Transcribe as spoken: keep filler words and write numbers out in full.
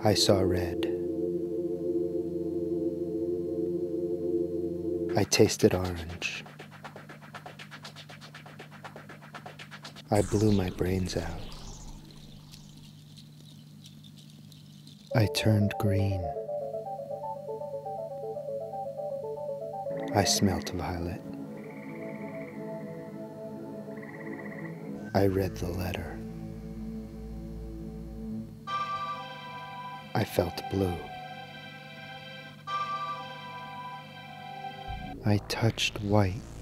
I saw red. I tasted orange. I blew my brains out. I turned green. I smelt violet. I read the letter. I felt blue. I touched white.